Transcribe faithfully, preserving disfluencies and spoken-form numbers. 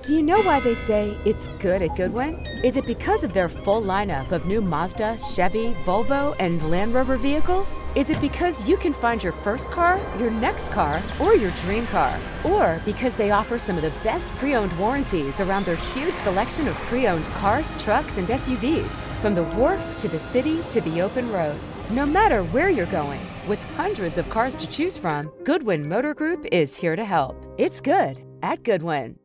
Do you know why they say it's good at Goodwin? Is it because of their full lineup of new Mazda, Chevy, Volvo, and Land Rover vehicles? Is it because you can find your first car, your next car, or your dream car? Or because they offer some of the best pre-owned warranties around their huge selection of pre-owned cars, trucks, and S U Vs? From the wharf to the city to the open roads. No matter where you're going, with hundreds of cars to choose from, Goodwin Motor Group is here to help. It's good at Goodwin.